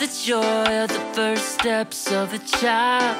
the joy of the first steps of a child.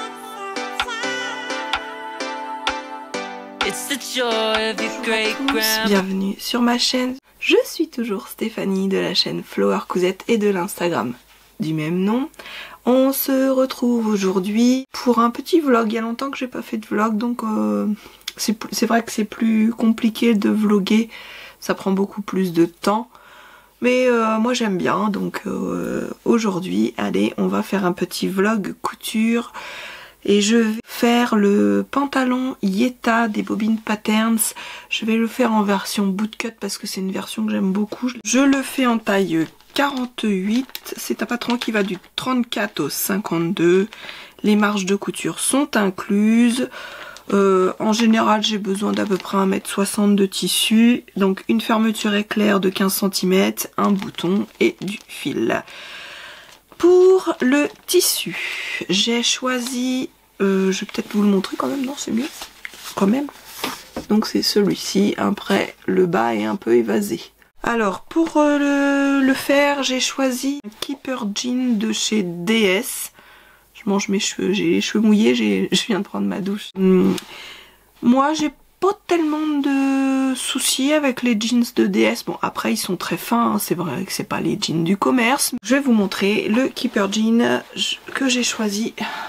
It's the joy of your great grandma. Bienvenue sur ma chaîne. Je suis toujours Stéphanie de la chaîne Flower Cousette et de l'Instagram du même nom. On se retrouve aujourd'hui pour un petit vlog. Il y a longtemps que j'ai pas fait de vlog, donc c'est vrai que c'est plus compliqué de vlogger. Ça prend beaucoup plus de temps. Mais moi j'aime bien, donc aujourd'hui, allez, on va faire un petit vlog couture. Et je vais faire le pantalon Yeta des Bobbin Patterns. Je vais le faire en version bootcut parce que c'est une version que j'aime beaucoup. Je le fais en taille 48. C'est un patron qui va du 34 au 52. Les marges de couture sont incluses. En général, j'ai besoin d'à peu près 1,60 m de tissu. Donc une fermeture éclair de 15 cm, un bouton et du fil. Pour le tissu, j'ai choisi, je vais peut-être vous le montrer quand même, non c'est mieux, quand même. Donc c'est celui-ci, après le bas est un peu évasé. Alors pour le faire, j'ai choisi un Keeper Jean de chez DS. Je mange mes cheveux, j'ai les cheveux mouillés, je viens de prendre ma douche. Moi j'ai pas tellement de soucis avec les jeans de DS. Bon après ils sont très fins, hein. C'est vrai que c'est pas les jeans du commerce. Je vais vous montrer le Keeper Jean que j'ai choisi.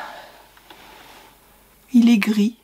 Il est gris.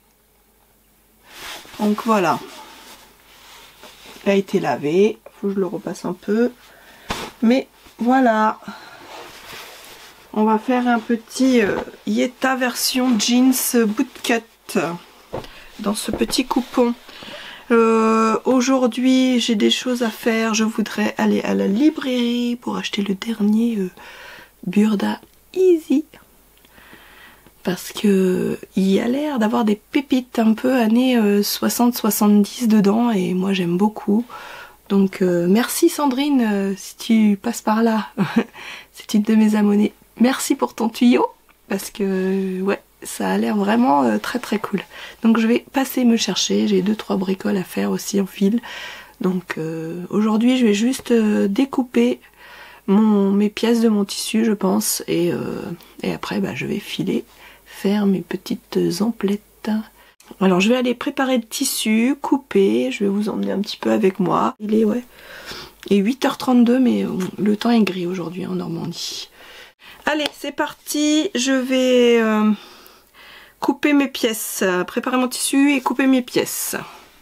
Donc voilà. Il a été lavé. Faut que je le repasse un peu. Mais voilà. On va faire un petit Yeta version jeans bootcut. Dans ce petit coupon. Aujourd'hui j'ai des choses à faire. Je voudrais aller à la librairie pour acheter le dernier Burda Easy, parce que il y a l'air d'avoir des pépites un peu années 60-70 dedans et moi j'aime beaucoup. Donc merci Sandrine si tu passes par là. C'est une de mes abonnées. Merci pour ton tuyau parce que ouais, ça a l'air vraiment très très cool. Donc je vais passer me chercher, j'ai 2-3 bricoles à faire aussi en fil. Donc aujourd'hui je vais juste découper mes pièces de mon tissu je pense. Et après bah, je vais filer, faire mes petites emplettes. Alors je vais aller préparer le tissu, couper, je vais vous emmener un petit peu avec moi. Il est ouais, et 8h32 mais le temps est gris aujourd'hui en Normandie. Allez c'est parti, je vais... couper mes pièces, préparer mon tissu et couper mes pièces.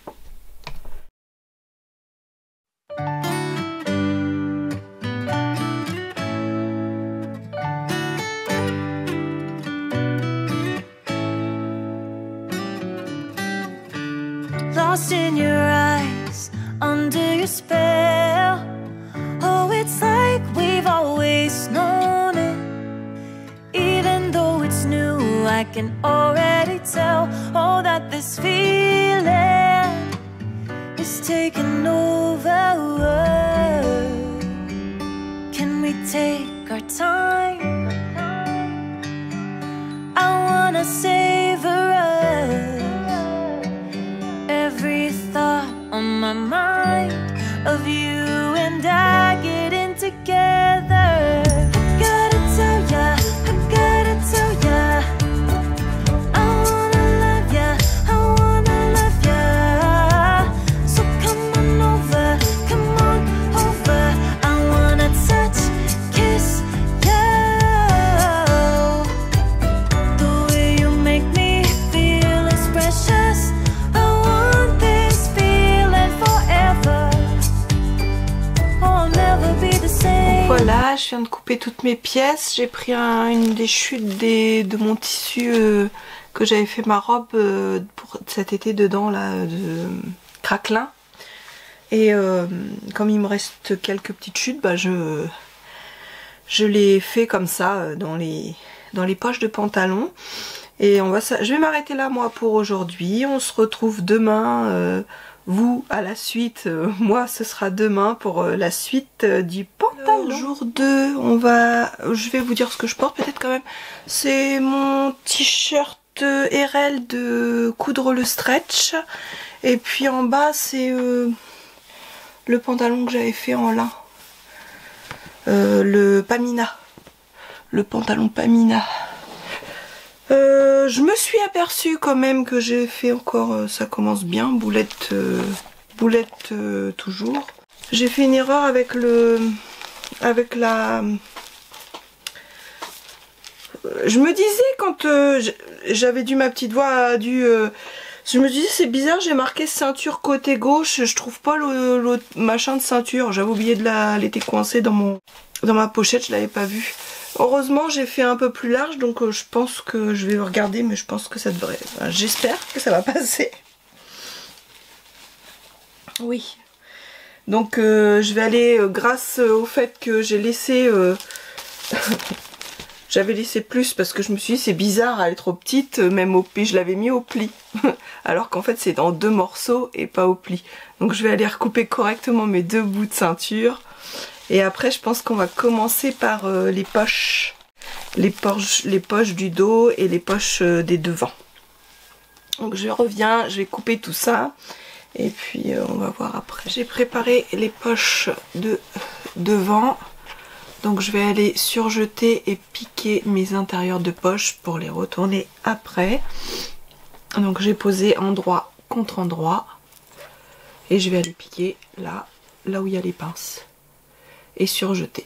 Lost in your eyes, under your spell. Oh, it's like we've always known it. Even though it's new, I can already tell, oh, that this feeling is taking over. Can we take our time? I wanna savor us. Every thought on my mind of you and I getting together. I gotta tell ya, I gotta tell ya, I wanna love ya, I wanna love ya. So come on over, I wanna touch, kiss you. The way you make me feel is precious. I want this feeling forever. Oh, I'll never be the same. Voilà, je viens de couper toutes mes pièces. J'ai pris une des chutes de mon tissu que j'avais fait ma robe pour cet été dedans là, de craquelin. Et comme il me reste quelques petites chutes, bah je l'ai fait comme ça dans les poches de pantalon. Et je vais m'arrêter là moi pour aujourd'hui. On se retrouve demain. Vous à la suite, moi ce sera demain pour la suite du pantalon. Jour 2, je vais vous dire ce que je porte peut-être quand même. C'est mon t-shirt RL de coudre le stretch. Et puis en bas c'est le pantalon que j'avais fait en lin. Le Pamina. le pantalon Pamina. Je me suis aperçue quand même que j'ai fait encore, ça commence bien, boulette, toujours. J'ai fait une erreur avec la... Je me disais quand j'avais dû, ma petite voix a dû... je me disais c'est bizarre, j'ai marqué ceinture côté gauche, je trouve pas l'autre machin de ceinture. J'avais oublié de elle était coincée dans ma pochette, je l'avais pas vue. Heureusement j'ai fait un peu plus large, donc je pense que je vais regarder, mais je pense que ça devrait... Enfin, j'espère que ça va passer. Oui. Donc je vais aller, grâce au fait que j'ai laissé... J'avais laissé plus parce que je me suis dit c'est bizarre, elle est trop petite, même au pli, je l'avais mis au pli. Alors qu'en fait c'est dans 2 morceaux et pas au pli. Donc je vais aller recouper correctement mes 2 bouts de ceinture. Et après je pense qu'on va commencer par les poches. Les poches du dos et les poches des devants. Donc je reviens, je vais couper tout ça. Et puis on va voir après. J'ai préparé les poches de devant. Donc je vais aller surjeter et piquer mes intérieurs de poche pour les retourner après. Donc j'ai posé endroit contre endroit. Et je vais aller piquer là où il y a les pinces. Et surjeter.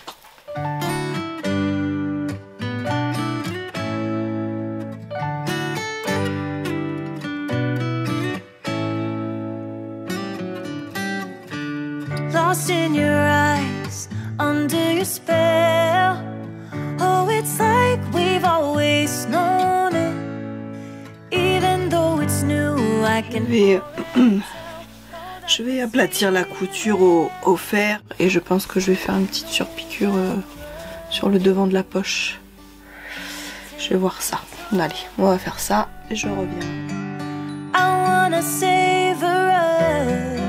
Lost in your eyes, under your spell. Oh, it's like we've always known it. Even though it's new, I can... Je vais aplatir la couture au fer. Et je pense que je vais faire une petite surpiqûre sur le devant de la poche. Je vais voir ça. Allez, on va faire ça et je reviens. I wanna savor us.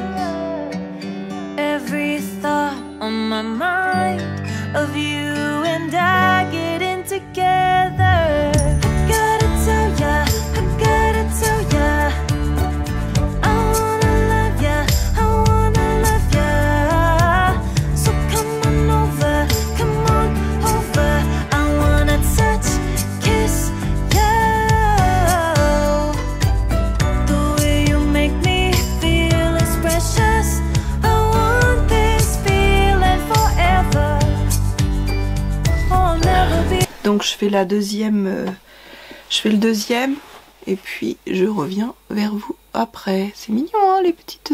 Every thought on my mind of you and I getting together. I gotta tell ya, I gotta tell ya, I wanna love ya. So come on over, I wanna touch, kiss you. The way you make me feel is precious. Donc je fais la deuxième, je fais le deuxième et puis je reviens vers vous après. C'est mignon hein, les petites...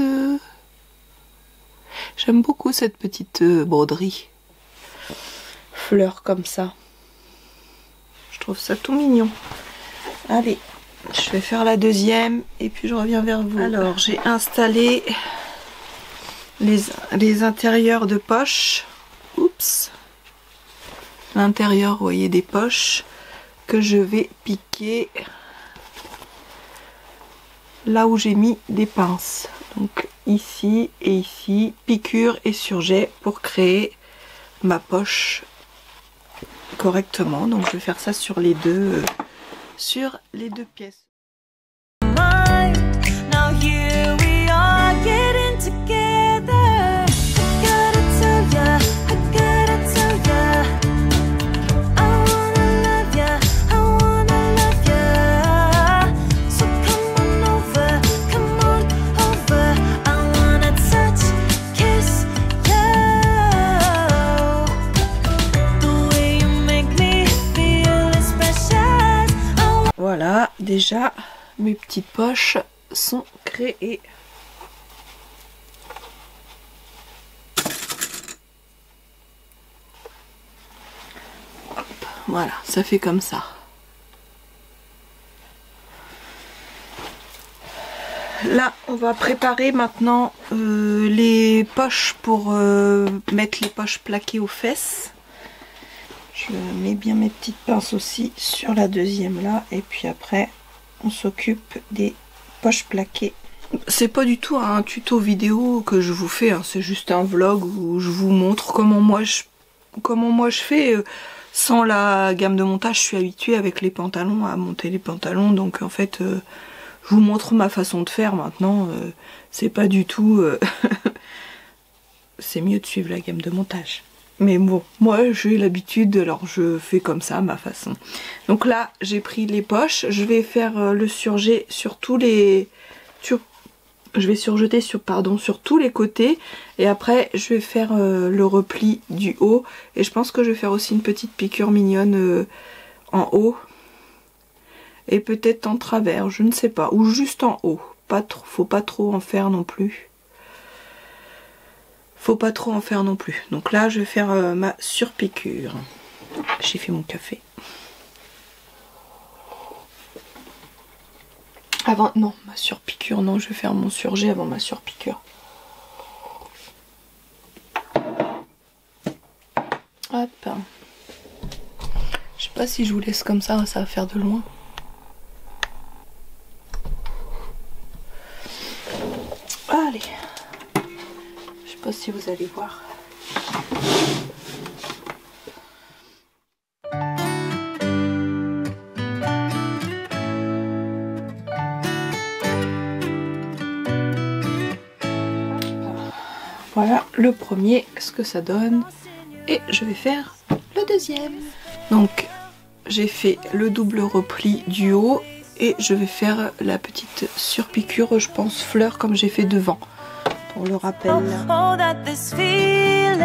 J'aime beaucoup cette petite broderie. Fleurs comme ça. Je trouve ça tout mignon. Allez, je vais faire la deuxième et puis je reviens vers vous. Alors j'ai installé les intérieurs de poche. Oups. L'intérieur, vous voyez, des poches que je vais piquer là où j'ai mis des pinces. Donc ici et ici, piqûre et surjet pour créer ma poche correctement. Donc je vais faire ça sur les deux pièces. Now here we are getting together. I gotta tell ya, I gotta tell ya, I wanna love ya, I wanna love ya. So come on over, I wanna touch, kiss you. The way you make me feel is precious. Voilà, déjà mes petites poches sont créées. Hop, voilà, ça fait comme ça. Là, on va préparer maintenant les poches pour mettre les poches plaquées aux fesses. Je mets bien mes petites pinces aussi sur la deuxième là, et puis après on s'occupe des poches plaquées. C'est pas du tout un tuto vidéo que je vous fais, hein, c'est juste un vlog où je vous montre comment moi je fais. Sans la gamme de montage, je suis habituée avec les pantalons à monter les pantalons, donc en fait je vous montre ma façon de faire maintenant. C'est pas du tout... c'est mieux de suivre la gamme de montage. Mais bon, moi j'ai l'habitude, alors je fais comme ça à ma façon. Donc là j'ai pris les poches, je vais faire le surjet sur tous les... Je vais surjeter sur tous les côtés et après je vais faire le repli du haut et je pense que je vais faire aussi une petite piqûre mignonne en haut et peut-être en travers, je ne sais pas, ou juste en haut. Pas trop, faut pas trop en faire non plus. Faut pas trop en faire non plus. Donc là je vais faire ma surpiqûre. J'ai fait mon café. Avant, non, ma surpiqûre, non, je vais faire mon surjet avant ma surpiqûre. Hop. Je sais pas si je vous laisse comme ça va faire de loin. Allez. Je sais pas si vous allez voir. Voilà le premier, ce que ça donne. Et je vais faire le deuxième. Donc j'ai fait le double repli du haut et je vais faire la petite surpiqûre, je pense fleur comme j'ai fait devant. Pour le rappel. Oh, that this feeling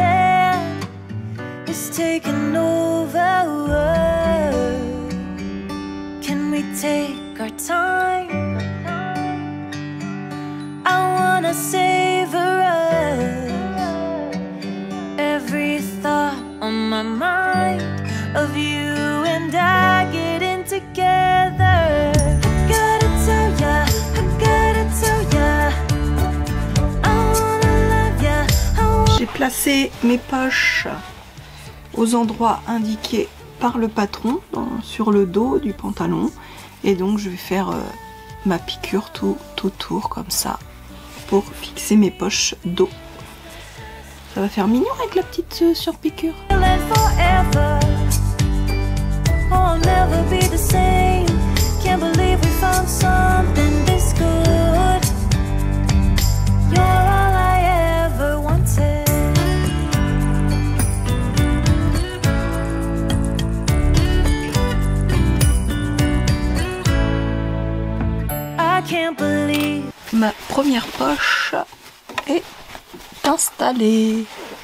is taking over. Can we take our time? I wanna savor every thought on my mind of you and I getting together. I gotta tell ya, I gotta tell ya, I wanna love ya. J'ai placé mes poches aux endroits indiqués par le patron sur le dos du pantalon et donc je vais faire ma piqûre tout autour comme ça pour fixer mes poches dos. Ça va faire mignon avec la petite surpiqûre. Ma première poche est installée.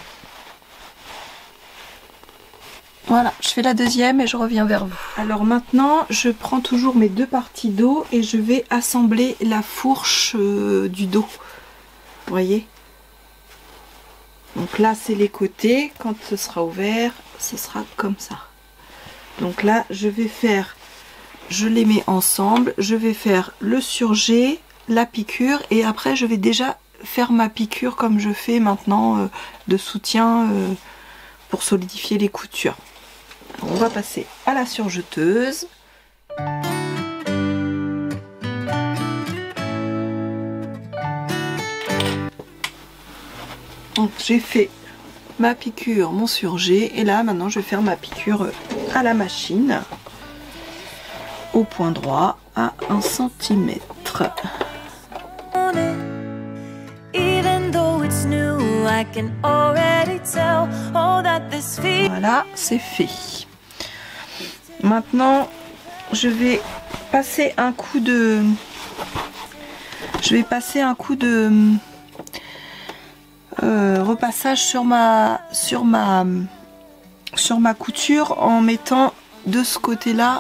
Voilà, je fais la deuxième et je reviens vers vous. Alors maintenant, je prends toujours mes deux parties dos et je vais assembler la fourche du dos. Vous voyez? Donc là, c'est les côtés. Quand ce sera ouvert, ce sera comme ça. Donc là, je vais faire, je les mets ensemble. Je vais faire le surjet, la piqûre et après, je vais déjà faire ma piqûre comme je fais maintenant de soutien pour solidifier les coutures. On va passer à la surjeteuse. Donc j'ai fait ma piqûre, mon surjet et là maintenant je vais faire ma piqûre à la machine au point droit à 1 cm. Voilà, c'est fait. Maintenant, je vais passer un coup de... repassage sur ma couture en mettant de ce côté-là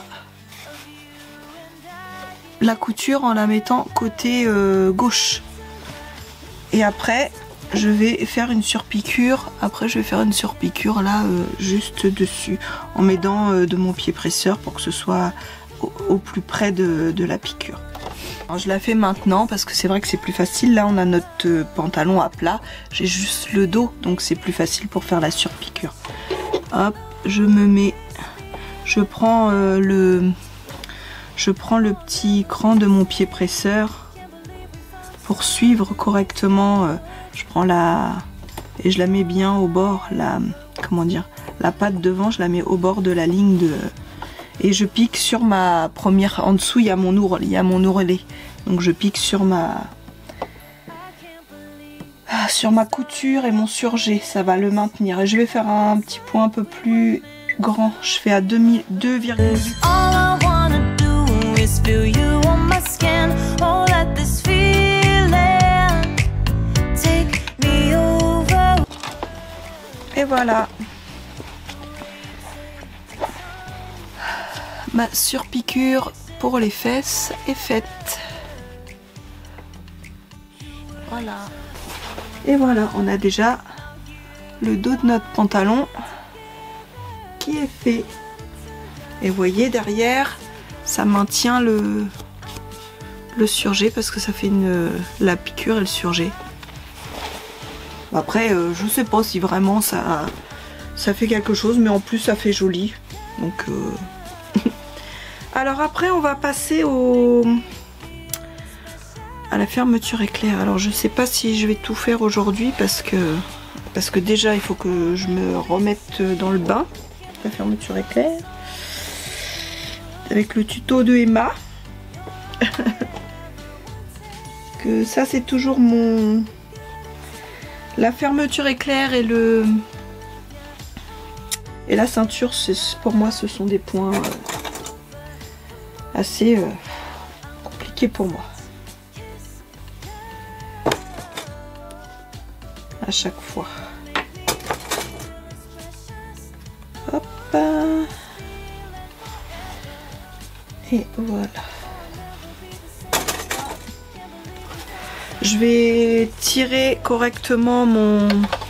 la couture en la mettant côté gauche. Et après je vais faire une surpiqûre. Après je vais faire une surpiqûre là juste dessus en m'aidant de mon pied presseur pour que ce soit au plus près de la piqûre. Alors, je la fais maintenant parce que c'est vrai que c'est plus facile. Là on a notre pantalon à plat, j'ai juste le dos donc c'est plus facile pour faire la surpiqûre. Hop, je me mets, je prends le petit cran de mon pied presseur pour suivre correctement. Je prends et je la mets bien au bord, la patte devant, je la mets au bord de la ligne de... Et je pique sur ma première... En dessous, il y a mon ourlet. Donc je pique sur ma sur ma couture et mon surjet, ça va le maintenir. Et je vais faire un petit point un peu plus grand, je fais à 2,8. All I wanna do is feel you on my skin. Oh, let this feeling take me over. Et voilà. Ma surpiqûre pour les fesses est faite. Voilà. Et voilà, on a déjà le dos de notre pantalon qui est fait. Et vous voyez derrière, ça maintient le surjet parce que ça fait la piqûre et le surjet. Après, je sais pas si vraiment ça fait quelque chose, mais en plus ça fait joli. Donc, alors après, on va passer à la fermeture éclair. Alors je sais pas si je vais tout faire aujourd'hui parce que déjà il faut que je me remette dans le bain. La fermeture éclair avec le tuto de Emma. Que ça c'est toujours la fermeture éclair et la ceinture, pour moi ce sont des points assez compliqués pour moi. À chaque fois. Hop. Et voilà. Je vais tirer correctement mon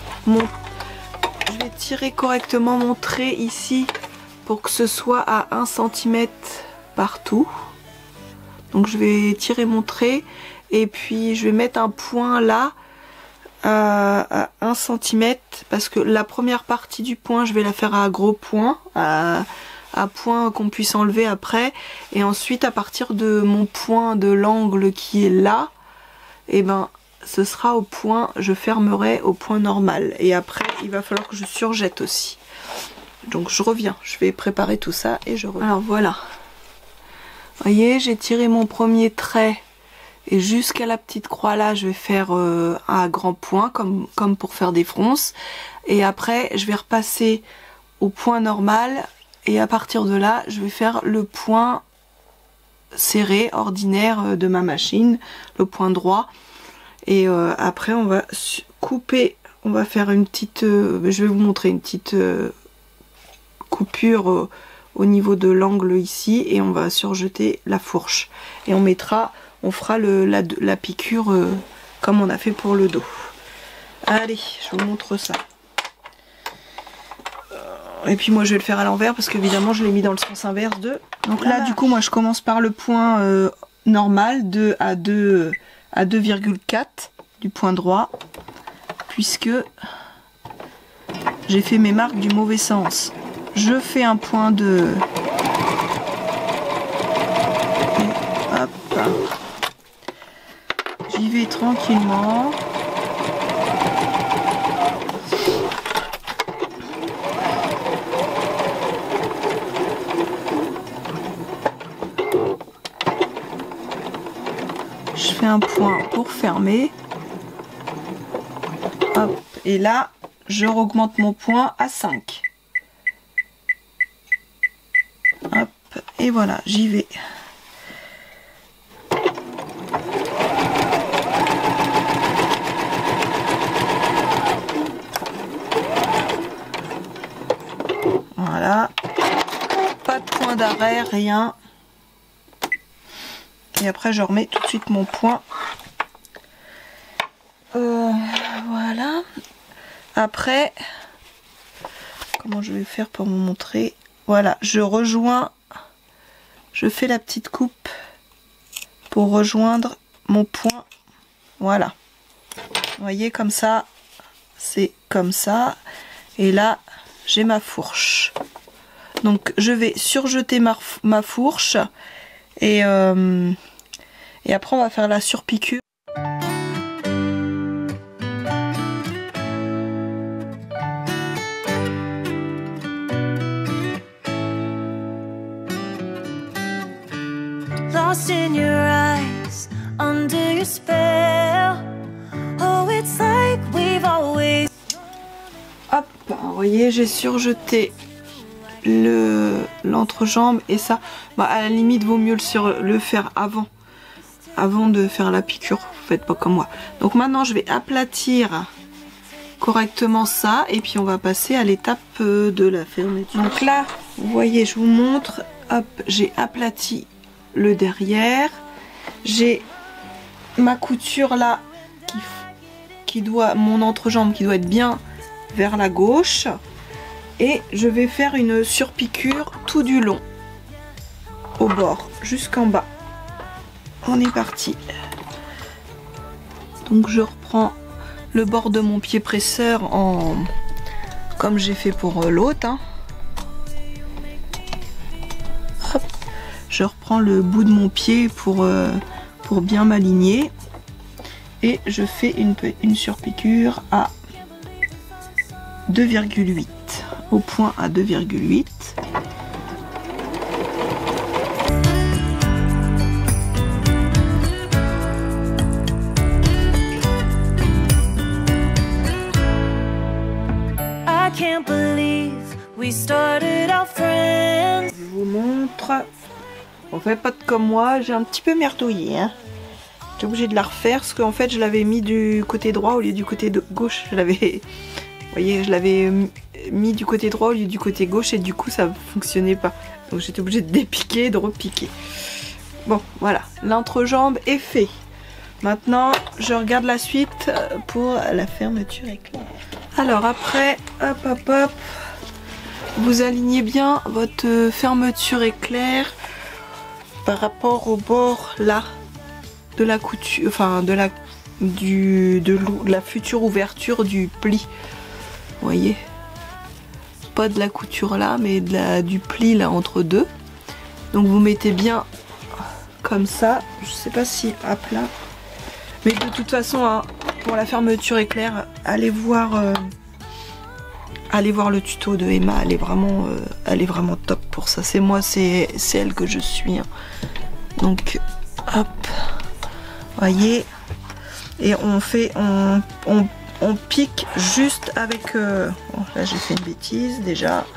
trait ici pour que ce soit à 1 cm partout. Donc je vais tirer mon trait et puis je vais mettre un point là à 1 cm parce que la première partie du point je vais la faire à gros point, à point qu'on puisse enlever après, et ensuite à partir de mon point de l'angle qui est là, et ben ce sera au point, je fermerai au point normal, et après il va falloir que je surjette aussi. Donc je reviens, je vais préparer tout ça et je reviens. Alors voilà, vous voyez, j'ai tiré mon premier trait et jusqu'à la petite croix là je vais faire un grand point comme pour faire des fronces, et après je vais repasser au point normal et à partir de là je vais faire le point serré ordinaire de ma machine, le point droit, et après on va couper, on va faire une petite je vais vous montrer une petite coupure au niveau de l'angle ici, et on va surjeter la fourche et on fera la piqûre comme on a fait pour le dos. Allez, je vous montre ça. Et puis moi je vais le faire à l'envers parce qu'évidemment je l'ai mis dans le sens inverse de. Donc là du coup moi je commence par le point normal de à 2,4 du point droit, puisque j'ai fait mes marques du mauvais sens. Je fais un point de... Et hop. J'y vais tranquillement. Je fais un point pour fermer. Hop. Et là, je augmente mon point à 5. Hop. Et voilà, j'y vais. Voilà, pas de point d'arrêt, rien. Et après je remets tout de suite mon point. Voilà. Après, comment je vais faire pour vous montrer? Voilà, je rejoins, je fais la petite coupe pour rejoindre mon point. Voilà. Vous voyez, comme ça, c'est comme ça. Et là, j'ai ma fourche. Donc je vais surjeter ma fourche et après on va faire la surpiqûre. Lost in your eyes, under your spell. Oh, it's like voyez, j'ai surjeté l'entrejambe et ça, bah, à la limite vaut mieux le faire avant de faire la piqûre. Vous faites pas comme moi. Donc maintenant je vais aplatir correctement ça et puis on va passer à l'étape de la fermeture. Donc là, vous voyez, je vous montre, hop, j'ai aplati le derrière, j'ai ma couture là mon entrejambe qui doit être bien vers la gauche et je vais faire une surpiqûre tout du long au bord jusqu'en bas. On est parti. Donc je reprends le bord de mon pied presseur comme j'ai fait pour l'autre, hein. Hop. Je reprends le bout de mon pied pour bien m'aligner et je fais une surpiqûre à 2,8 au point à 2,8. Je vous montre. On fait pas comme moi, j'ai un petit peu merdouillé, hein. J'ai obligé de la refaire parce qu'en fait je l'avais mis du côté droit au lieu du côté gauche. Vous voyez, je l'avais mis du côté droit au lieu du côté gauche et du coup ça fonctionnait pas. Donc j'étais obligée de dépiquer et de repiquer. Bon, voilà, l'entrejambe est fait. Maintenant, je regarde la suite pour la fermeture éclair. Alors après, hop hop hop, vous alignez bien votre fermeture éclair par rapport au bord là de la couture, enfin de la future ouverture du pli. Vous voyez, pas de la couture là, mais du pli là entre deux. Donc vous mettez bien comme ça. Je sais pas si à plat, mais de toute façon, hein, pour la fermeture éclair, allez voir le tuto de Emma. Elle est vraiment top pour ça. C'est moi, c'est elle que je suis. Hein. Donc hop. Voyez, et on pique juste avec oh, là j'ai fait une bêtise déjà.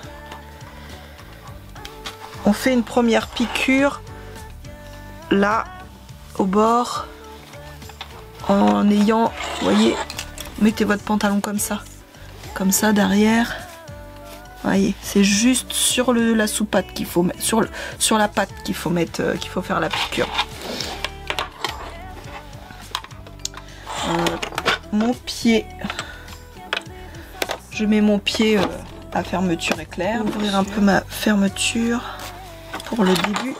On fait une première piqûre là au bord en ayant, vous voyez, mettez votre pantalon comme ça derrière. Voyez, c'est juste sur la sous-patte qu'il faut mettre, sur la patte qu'il faut faire la piqûre. Mon pied, je mets mon pied à fermeture éclair, ouvrir un peu ma fermeture pour le début.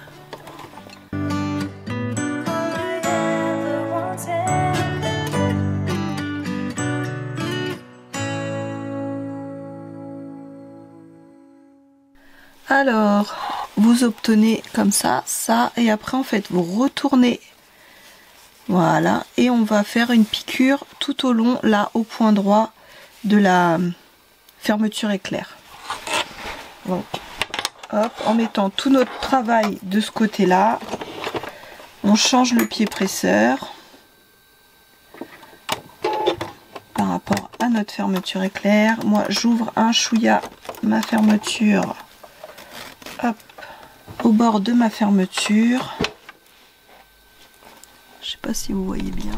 Alors, vous obtenez comme ça, et après en fait vous retournez. Voilà, et on va faire une piqûre tout au long, là, au point droit de la fermeture éclair. Donc, hop, en mettant tout notre travail de ce côté-là, on change le pied presseur par rapport à notre fermeture éclair. Moi, j'ouvre un chouïa ma fermeture, hop, au bord de ma fermeture. Je sais pas si vous voyez bien.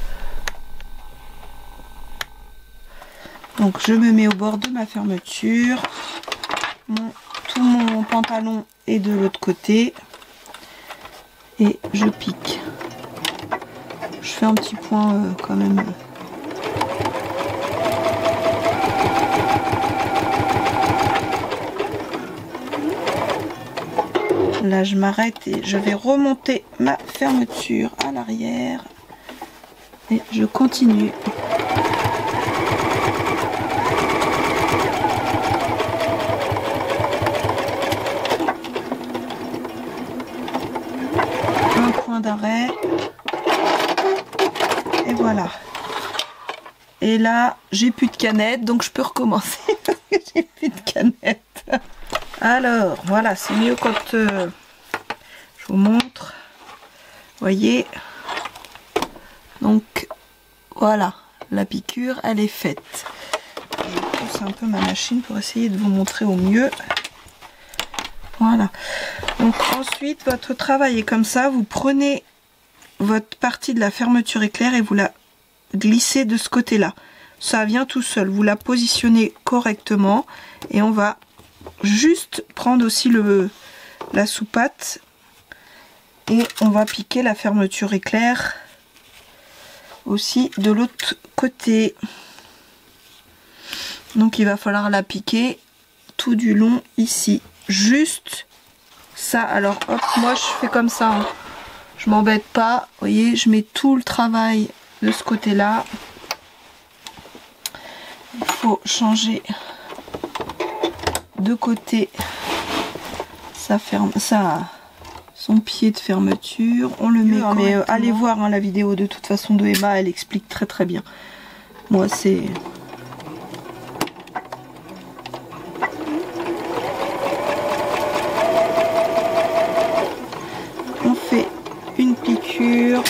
Donc je me mets au bord de ma fermeture. Tout mon pantalon est de l'autre côté. Et je pique. Je fais un petit point quand même. Là je m'arrête et je vais remonter ma fermeture à l'arrière et je continue. Un point d'arrêt et voilà. Et là j'ai plus de canette donc je peux recommencer parce que j'ai plus de canette. Alors, voilà, c'est mieux quand je vous montre. Voyez. Donc, voilà, la piqûre, elle est faite. Je pousse un peu ma machine pour essayer de vous montrer au mieux. Voilà. Donc ensuite, votre travail est comme ça. Vous prenez votre partie de la fermeture éclair et vous la glissez de ce côté-là. Ça vient tout seul. Vous la positionnez correctement et on va juste prendre aussi la sous-patte et on va piquer la fermeture éclair aussi de l'autre côté. Donc il va falloir la piquer tout du long ici. Juste ça. Alors hop, moi je fais comme ça. Hein. Je m'embête pas. Vous voyez, je mets tout le travail de ce côté-là. Il faut changer de côté son pied de fermeture. On le met. Mais allez voir hein, la vidéo de toute façon de Emma, elle explique très très bien. Moi c'est... On fait une piqûre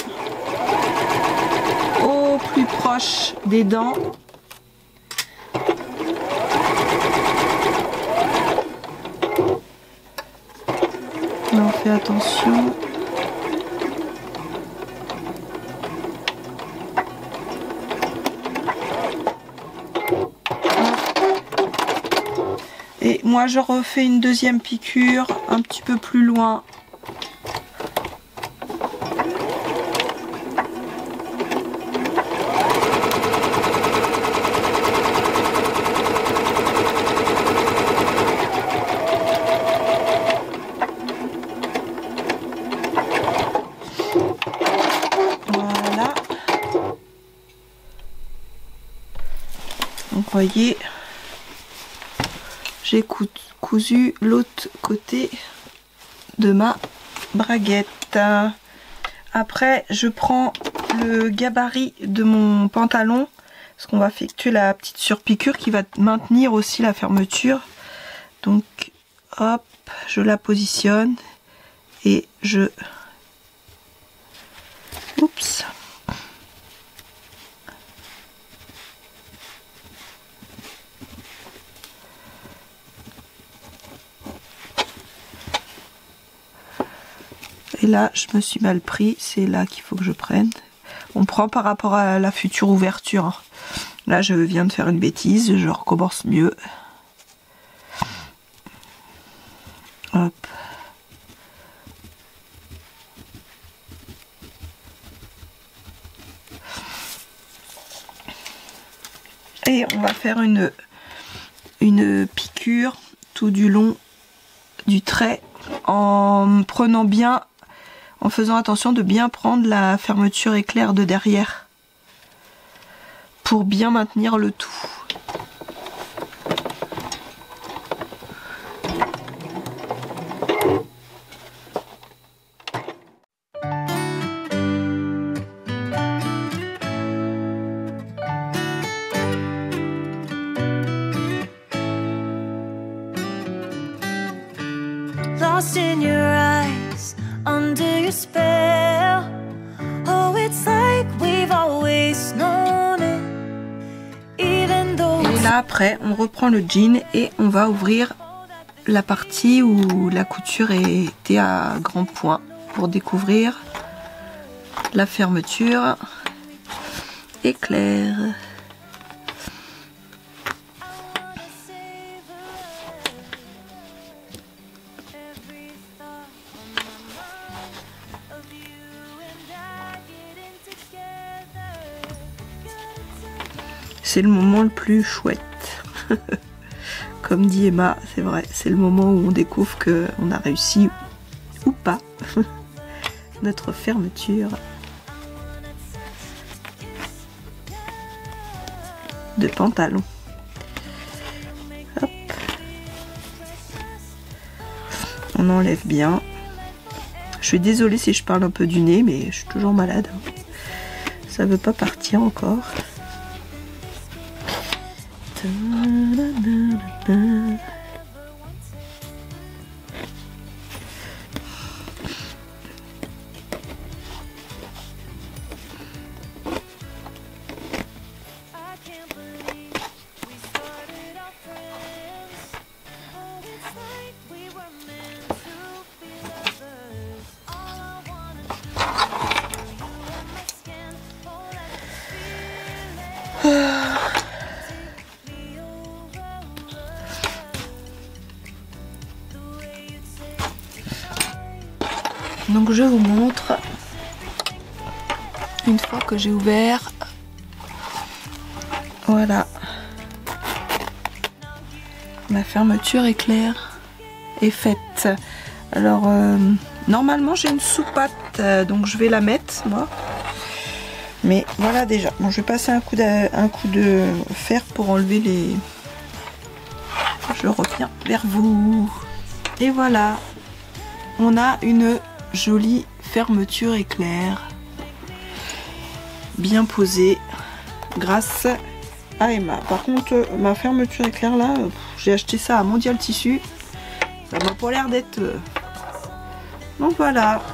au plus proche des dents. Là, on fait attention. Et moi, je refais une deuxième piqûre un petit peu plus loin. Donc vous voyez, j'ai cousu l'autre côté de ma braguette. Après je prends le gabarit de mon pantalon parce qu'on va effectuer la petite surpiqûre qui va maintenir aussi la fermeture. Donc hop, je la positionne et je... Oups. Et là, je me suis mal pris. C'est là qu'il faut que je prenne. On prend par rapport à la future ouverture. Là, je viens de faire une bêtise. Je recommence mieux. Hop. Et on va faire une piqûre tout du long du trait en prenant bien... En faisant attention de bien prendre la fermeture éclair de derrière pour bien maintenir le tout. Lost in your eyes, under your spell. Oh, it's like we've always known it, even though. Et là après, on reprend le jean et on va ouvrir la partie où la couture était à grand point pour découvrir la fermeture éclair. C'est le moment le plus chouette. Comme dit Emma, c'est vrai, c'est le moment où on découvre qu'on a réussi ou pas notre fermeture de pantalon. Hop. On enlève bien. Je suis désolée si je parle un peu du nez, mais je suis toujours malade. Ça veut pas partir encore. Donc je vous montre une fois que j'ai ouvert. Voilà, la fermeture éclair est faite. Alors normalement j'ai une soupate, donc je vais la mettre moi. Mais voilà déjà. Bon, je vais passer un coup de fer pour enlever les. Je reviens vers vous. Et voilà, on a une jolie fermeture éclair, bien posée, grâce à Emma. Par contre, ma fermeture éclair là, j'ai acheté ça à Mondial Tissu. Ça m'a pas l'air d'être. Donc voilà.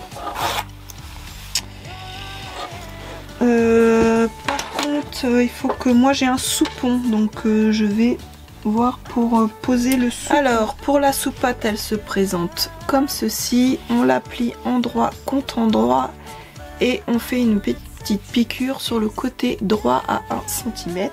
Par contre, il faut que moi j'ai un soupon, donc je vais voir pour poser le soupon. Alors pour la soupate, elle se présente comme ceci. On la plie endroit contre endroit et on fait une petite piqûre sur le côté droit à 1 cm.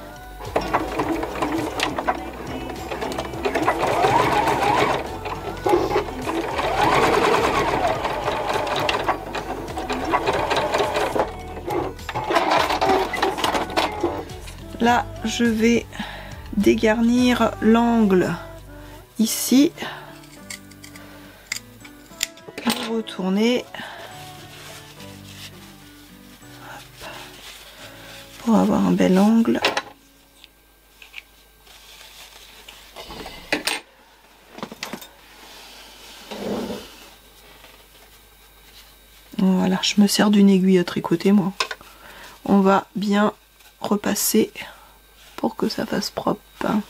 Là, je vais dégarnir l'angle ici, le retourner pour avoir un bel angle. Voilà, je me sers d'une aiguille à tricoter moi. On va bien repasser pour que ça fasse propre.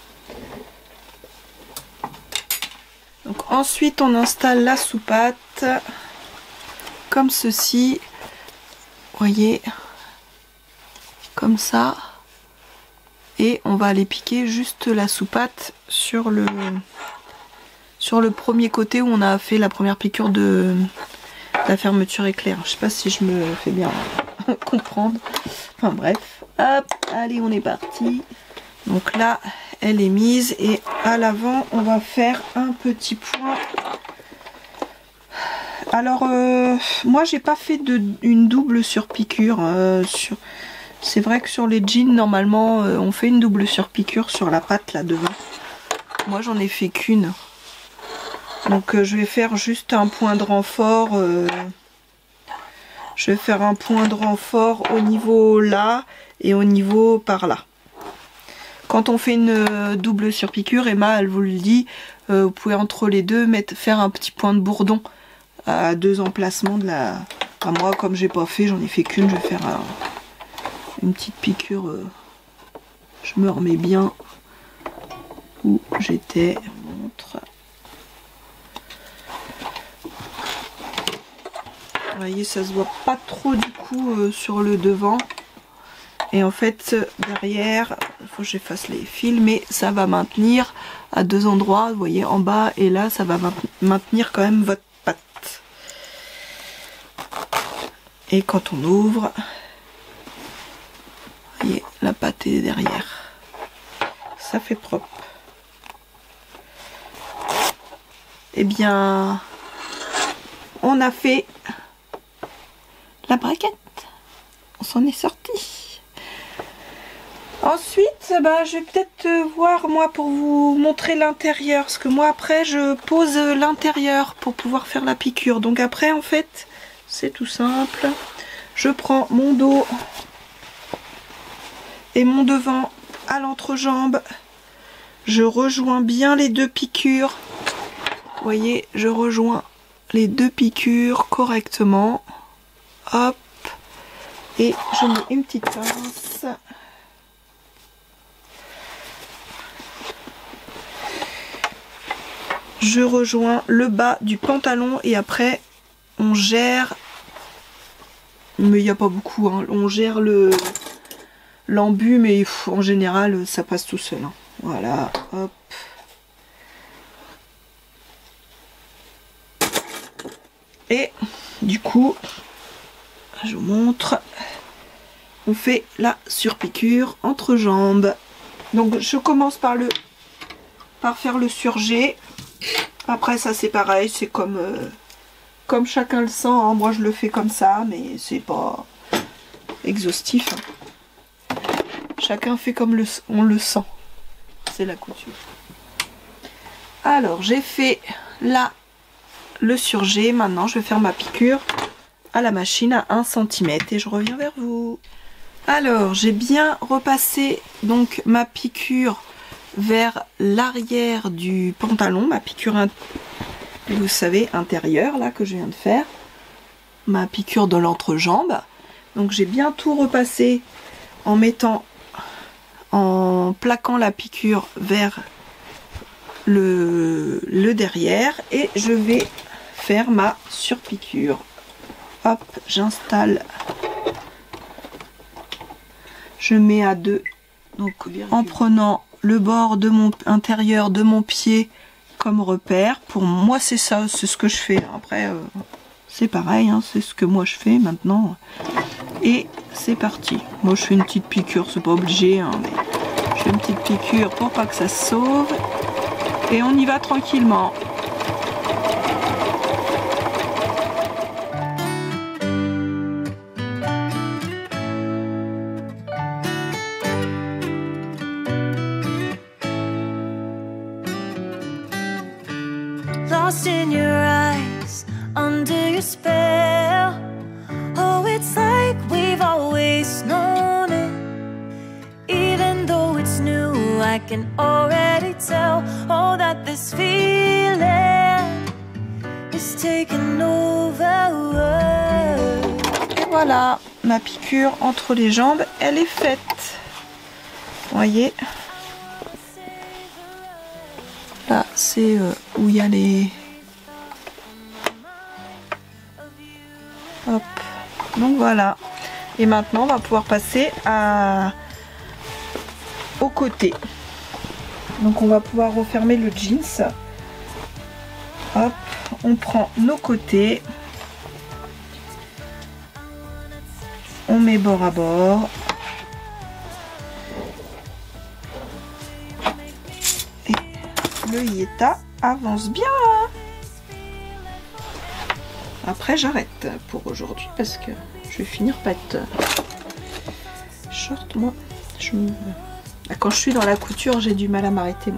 Donc ensuite on installe la soupate comme ceci, voyez, comme ça, et on va aller piquer juste la soupate sur le premier côté où on a fait la première piqûre de la fermeture éclair. Je sais pas si je me fais bien comprendre. Enfin bref, hop, allez, on est parti. Donc là, elle est mise et à l'avant, on va faire un petit point. Alors, moi, j'ai pas fait une double surpiqûre. C'est vrai que sur les jeans, normalement, on fait une double surpiqûre sur la patte là devant. Moi, j'en ai fait qu'une. Donc, je vais faire juste un point de renfort. Je vais faire un point de renfort au niveau là et au niveau par là. Quand on fait une double surpiqûre, Emma, elle vous le dit, vous pouvez entre les deux faire un petit point de bourdon à 2 emplacements de la. Enfin, moi, comme j'ai pas fait, j'en ai fait qu'une, je vais faire une petite piqûre. Je me remets bien où j'étais. Montre. Vous voyez, ça se voit pas trop du coup sur le devant. Et en fait, derrière, il faut que j'efface les fils, mais ça va maintenir à 2 endroits, vous voyez, en bas et là, ça va maintenir quand même votre patte. Et quand on ouvre, vous voyez, la pâte est derrière. Ça fait propre. Eh bien, on a fait la braguette. On s'en est sorti. Ensuite, bah, je vais peut-être voir moi pour vous montrer l'intérieur. Parce que moi après, je pose l'intérieur pour pouvoir faire la piqûre. Donc après, en fait, c'est tout simple. Je prends mon dos et mon devant à l'entrejambe. Je rejoins bien les 2 piqûres. Vous voyez, je rejoins les 2 piqûres correctement. Hop. Et je mets une petite pince. Je rejoins le bas du pantalon et après on gère, mais il n'y a pas beaucoup, hein. On gère l'embu, mais en général ça passe tout seul, hein. Voilà, hop, Et du coup, je vous montre, on fait la surpiqûre entre jambes. Donc je commence par faire le surjet. Après ça c'est pareil, c'est comme chacun le sent, hein. Moi je le fais comme ça, mais c'est pas exhaustif, hein. Chacun fait comme on le sent. C'est la couture. Alors j'ai fait là le surjet. Maintenant je vais faire ma piqûre à la machine à 1 cm et je reviens vers vous. Alors j'ai bien repassé donc ma piqûre vers l'arrière du pantalon, ma piqûre vous savez intérieure là que je viens de faire, ma piqûre de l'entrejambe. Donc j'ai bien tout repassé en plaquant la piqûre vers le derrière, et je vais faire ma surpiqûre. Hop, j'installe, je mets à 2, donc en prenant le bord de intérieur de mon pied comme repère. Pour moi c'est ça, c'est ce que je fais. Après c'est pareil, hein, c'est ce que moi je fais maintenant. Et c'est parti. Moi je fais une petite piqûre, c'est pas obligé, hein, mais je fais une petite piqûre pour pas que ça se sauve. Et on y va tranquillement. Lost in your eyes, under your spell. Oh, it's like we've always known it. Even though it's new, I can already tell. Oh, that this feeling is taking over. Et voilà, ma piqûre entre les jambes, elle est faite. Vous voyez, là c'est où il y a les... Hop, donc voilà. Et maintenant on va pouvoir passer au côté. Donc on va pouvoir refermer le jeans. Hop, on prend nos côtés. On met bord à bord. Et le Yeta avance bien. Après j'arrête pour aujourd'hui parce que je vais finir par être short. Moi, quand je suis dans la couture, j'ai du mal à m'arrêter.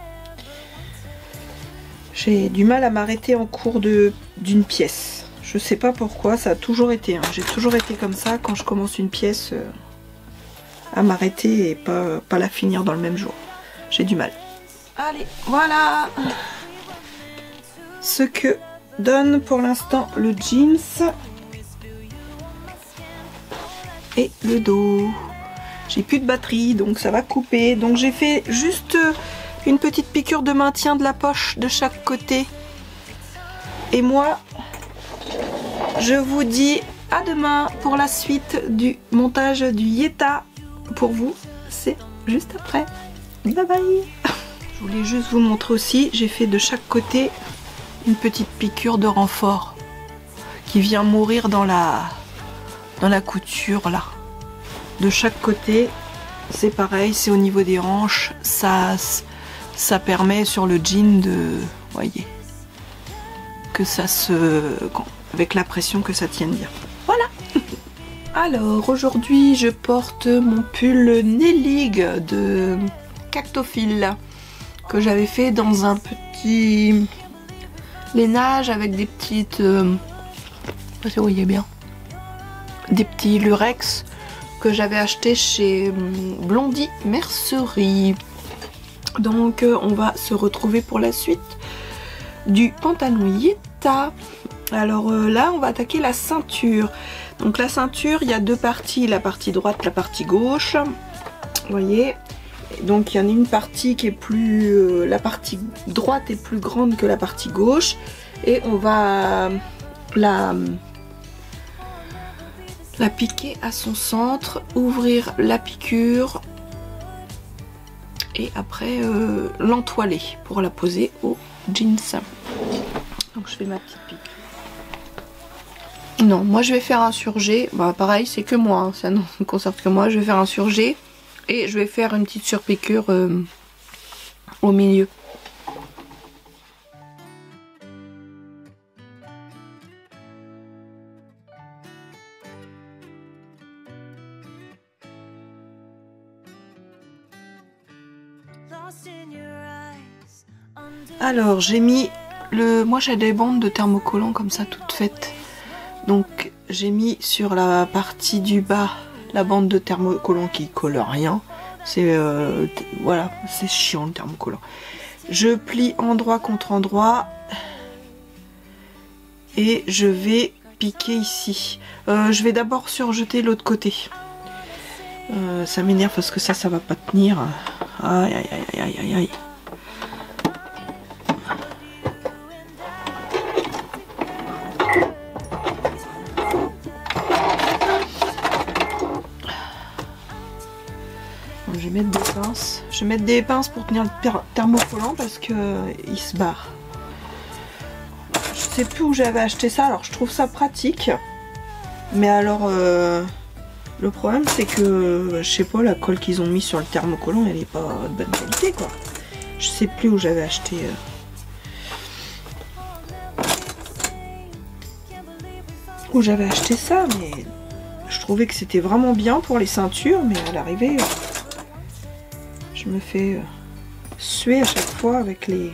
J'ai du mal à m'arrêter en cours d'une pièce. Je sais pas pourquoi, ça a toujours été. Hein. J'ai toujours été comme ça quand je commence une pièce à m'arrêter et pas la finir dans le même jour. J'ai du mal. Allez, voilà ce que donne pour l'instant le jeans et le dos. J'ai plus de batterie donc ça va couper, donc j'ai fait juste une petite piqûre de maintien de la poche de chaque côté. Et moi je vous dis à demain pour la suite du montage du Yeta. Pour vous c'est juste après. Bye bye. Je voulais juste vous montrer aussi, j'ai fait de chaque côté une petite piqûre de renfort qui vient mourir dans la couture là. De chaque côté c'est pareil, c'est au niveau des hanches, ça permet sur le jean de, voyez, que ça avec la pression que ça tienne bien. Voilà. Alors aujourd'hui je porte mon pull Nellig de Cactophile que j'avais fait dans un petit lainage avec des petites, vous voyez bien, des petits lurex que j'avais acheté chez Blondie Mercerie. Donc on va se retrouver pour la suite du pantalon Yeta. Alors là on va attaquer la ceinture. Donc la ceinture, il y a deux parties, la partie droite, la partie gauche. Vous voyez, donc il y en a une partie qui est plus... la partie droite est plus grande que la partie gauche. Et on va la piquer à son centre, ouvrir la piqûre et après l'entoiler pour la poser au jeans. Donc je fais ma petite piqûre. Non, moi je vais faire un surjet. Bah pareil, c'est que moi, hein, ça ne concerne que moi. Je vais faire un surjet et je vais faire une petite surpiqûre au milieu. Alors j'ai mis le... Moi j'ai des bandes de thermocollants comme ça toutes faites. Donc j'ai mis sur la partie du bas la bande de thermocollant qui colle rien. C'est voilà, c'est chiant le thermocollant. Je plie endroit contre endroit et je vais piquer ici. Je vais d'abord surjeter l'autre côté. Ça m'énerve parce que ça va pas tenir. Aïe aïe aïe aïe aïe aïe. Je vais mettre des pinces. Je vais mettre des pinces pour tenir le thermocollant parce que il se barre. Je sais plus où j'avais acheté ça, alors je trouve ça pratique. Mais alors le problème c'est que je sais pas, la colle qu'ils ont mis sur le thermocollant elle est pas de bonne qualité quoi. Je sais plus où j'avais acheté. Où j'avais acheté ça, mais je trouvais que c'était vraiment bien pour les ceintures, mais à l'arrivée. Je me fais suer à chaque fois avec les...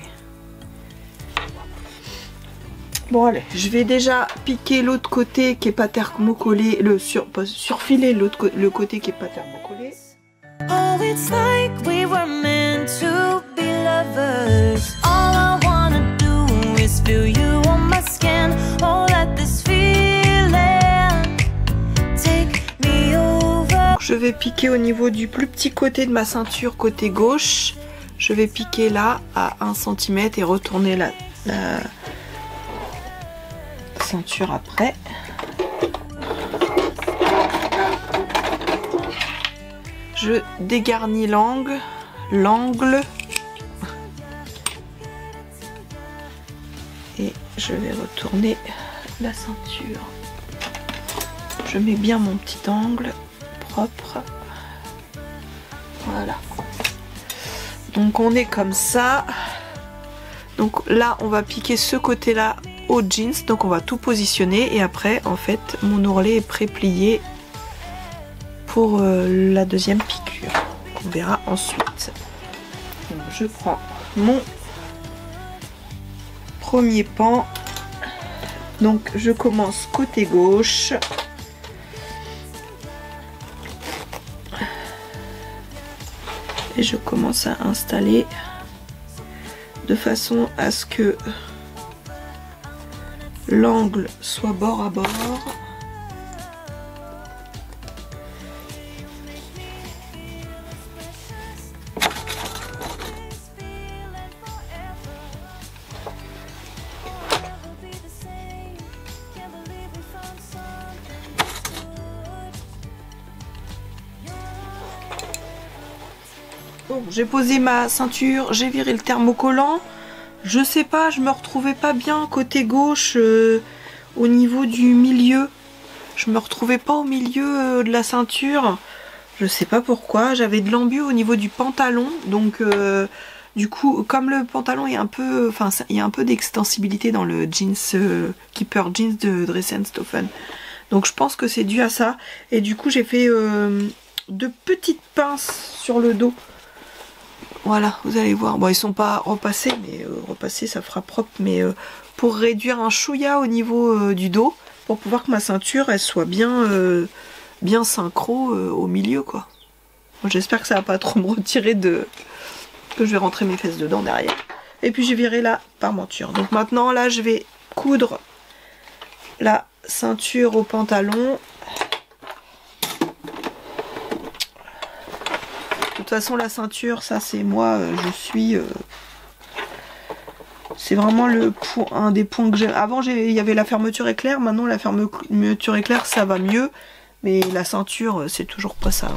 Bon allez, je vais déjà piquer l'autre côté qui est pas thermocollé, surfiler le côté qui est pas thermocollé. Oh, it's like we were meant to be lovers. All I wanna do is feel you on my skin. Oh, let this feeling take me over. Je vais piquer au niveau du plus petit côté de ma ceinture, côté gauche. Je vais piquer là à 1 cm et retourner la ceinture après. Je dégarnis l'angle et je vais retourner la ceinture. Je mets bien mon petit angle propre. Voilà. Donc on est comme ça. Donc là on va piquer ce côté là au jeans, donc on va tout positionner et après en fait mon ourlet est pré-plié pour la deuxième piqûre. On verra ensuite. Donc, je prends mon premier pan. Donc je commence côté gauche. Et je commence à installer de façon à ce que l'angle soit bord à bord. Bon, j'ai posé ma ceinture, j'ai viré le thermocollant. Je sais pas, je me retrouvais pas bien côté gauche au niveau du milieu. Je me retrouvais pas au milieu de la ceinture. Je sais pas pourquoi. J'avais de l'embu au niveau du pantalon. Donc du coup, comme le pantalon est un peu... Enfin, il y a un peu d'extensibilité dans le jeans Keeper Jeans de Dress & Stophen. Donc je pense que c'est dû à ça. Et du coup, j'ai fait 2 petites pinces sur le dos. Voilà, vous allez voir. Bon, ils sont pas repassés, mais repasser ça fera propre. Mais pour réduire un chouïa au niveau du dos, pour pouvoir que ma ceinture elle soit bien, bien synchro au milieu, quoi. J'espère que ça va pas trop me retirer de... que je vais rentrer mes fesses dedans derrière. Et puis j'ai viré la parmenture. Donc maintenant là, je vais coudre la ceinture au pantalon. De toute façon la ceinture, ça c'est moi, je suis... c'est vraiment un des points que j'ai... Avant il y avait la fermeture éclair, maintenant la fermeture éclair ça va mieux. Mais la ceinture c'est toujours pas ça.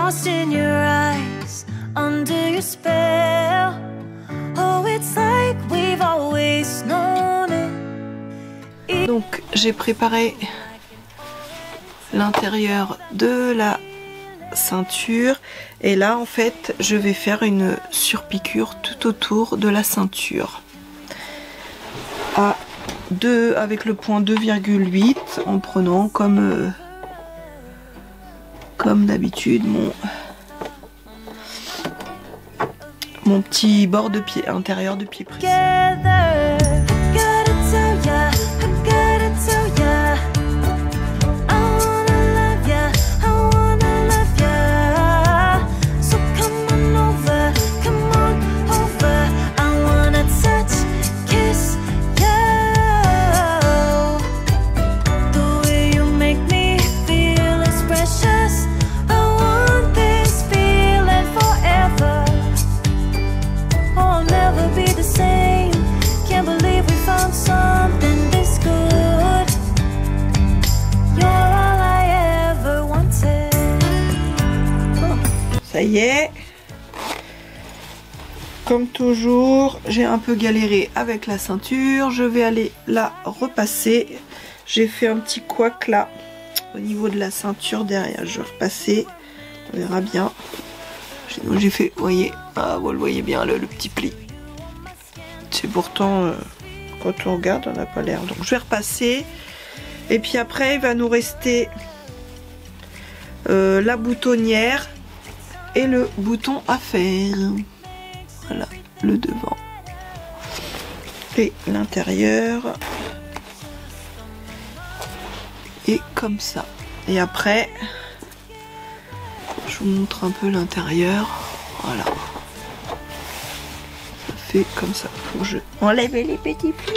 lost in your eyes, under your spell. Oh, it's like we've always known it. Donc j'ai préparé l'intérieur de la ceinture et là en fait je vais faire une surpiqûre tout autour de la ceinture à 2 avec le point 2,8 en prenant comme d'habitude mon petit bord de pied intérieur de pied précis. Ça y est, comme toujours, j'ai un peu galéré avec la ceinture. Je vais aller la repasser. J'ai fait un petit couac là au niveau de la ceinture derrière. Je vais repasser, on verra bien. J'ai fait, vous voyez, vous le voyez bien le petit pli. C'est pourtant, quand on regarde, on n'a pas l'air. Donc je vais repasser. Et puis après, il va nous rester la boutonnière et le bouton à faire. Voilà, le devant et l'intérieur. Et comme ça. Et après, je vous montre un peu l'intérieur. Voilà. Ça fait comme ça. Faut que je enlève les petits plis.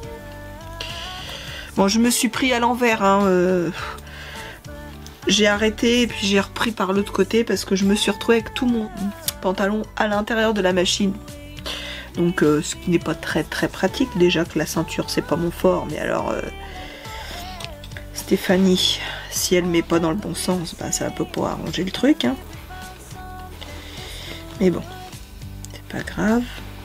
Bon, je me suis pris à l'envers, hein. J'ai arrêté et puis j'ai repris par l'autre côté parce que je me suis retrouvée avec tout mon pantalon à l'intérieur de la machine. Donc ce qui n'est pas très pratique. Déjà que la ceinture c'est pas mon fort, mais alors Stéphanie, si elle met pas dans le bon sens, bah, ça peut pas arranger le truc, hein. Mais bon, c'est pas grave.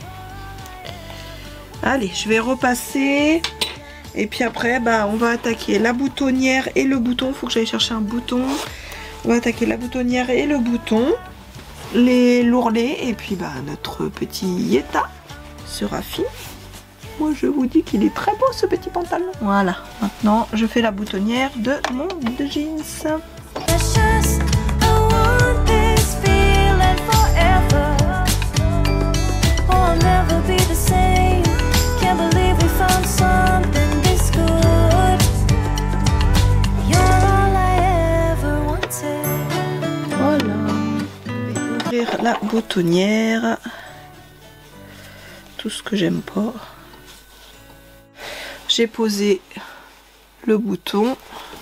Allez, je vais repasser. Et puis après, bah, on va attaquer la boutonnière et le bouton. Il faut que j'aille chercher un bouton. On va attaquer la boutonnière et le bouton. Les l'ourlet. Et puis bah, notre petit Yeta sera fini. Moi, je vous dis qu'il est très beau ce petit pantalon. Voilà. Maintenant, je fais la boutonnière de mon jeans. La boutonnière, tout ce que j'aime pas. J'ai posé le bouton.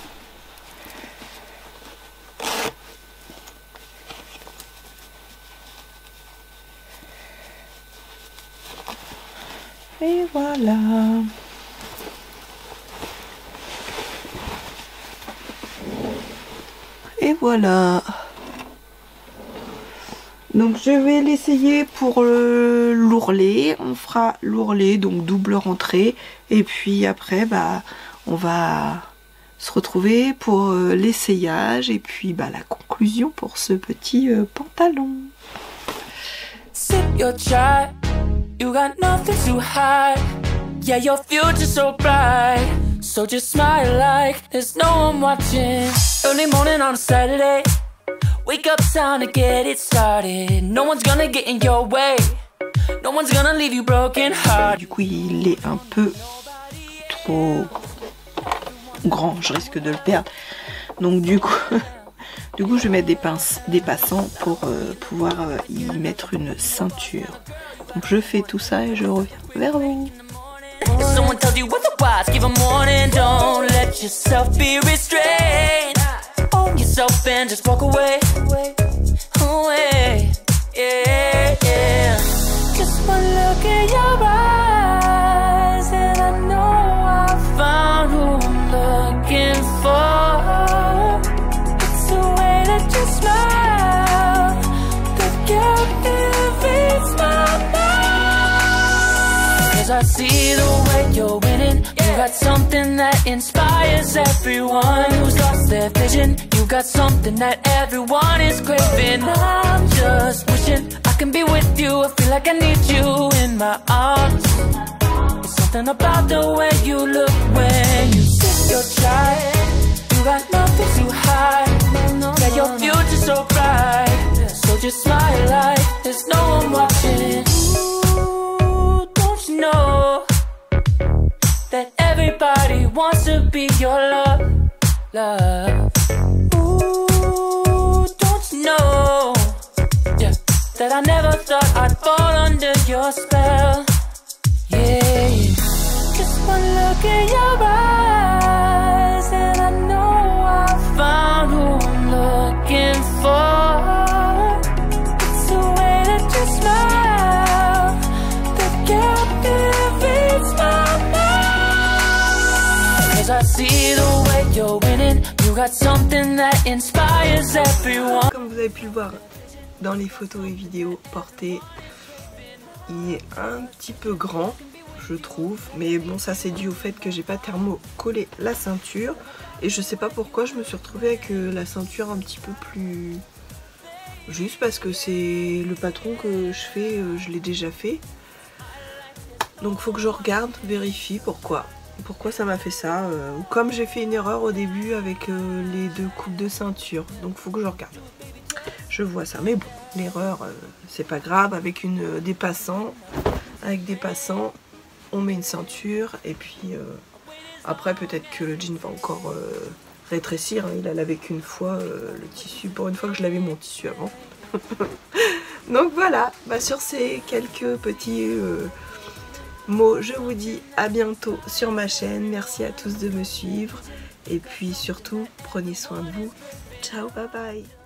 Et voilà. Et voilà. Donc je vais l'essayer pour l'ourlet. On fera l'ourlet, donc double rentrée. Et puis après, bah, on va se retrouver pour l'essayage. Et puis bah, la conclusion pour ce petit pantalon. Sip your chai, you got nothing to hide. Yeah, your future's so bright. So just smile like there's no one watching. Early morning on a Saturday. Wake up, time to get it started. No one's gonna get in your way. No one's gonna leave you broken heart. Du coup, il est un peu trop grand. Je risque de le perdre. Donc du coup, je vais mettre des passants pour pouvoir y mettre une ceinture. Donc je fais tout ça et je reviens vers vous. If someone tells you otherwise, give them warning. Don't let yourself be restrained. Own yourself and just walk away. Away. Yeah, yeah. Just one look in your eyes and I know I found who I'm looking for. It's the way that you smile. see the way you're winning. You got something that inspires everyone who's lost their vision. You got something that everyone is craving. I'm just wishing I can be with you. I feel like I need you in my arms. It's something about the way you look when you sip your chai. You got nothing to hide. Yeah, your future's so bright. So just smile like there's no one watching. Ooh, don't you know that everybody wants to be your love? Ooh, don't you know, yeah, that I never thought I'd fall under your spell. Yeah, just one look in your eyes and I know I found who I'm looking for. It's the way that you smile that captivates my mind. 'Cause I see the way you're winning. You got something that inspires everyone. Comme vous avez pu le voir dans les photos et vidéos portées, il est un petit peu grand, je trouve, mais bon, ça c'est dû au fait que j'ai pas thermocollé la ceinture et je sais pas pourquoi je me suis retrouvée avec la ceinture un petit peu plus, juste parce que c'est le patron que je fais, je l'ai déjà fait, donc faut que je regarde, vérifie pourquoi ça m'a fait ça, comme j'ai fait une erreur au début avec les deux coupes de ceinture, donc faut que je regarde. Je vois ça, mais bon, l'erreur, c'est pas grave, avec des passants, on met une ceinture, et puis après peut-être que le jean va encore rétrécir, hein, il a lavé qu'une fois le tissu, pour une fois que je lavais mon tissu avant. Donc voilà, bah, sur ces quelques petits mots, je vous dis à bientôt sur ma chaîne, merci à tous de me suivre, et puis surtout, prenez soin de vous, ciao, bye bye.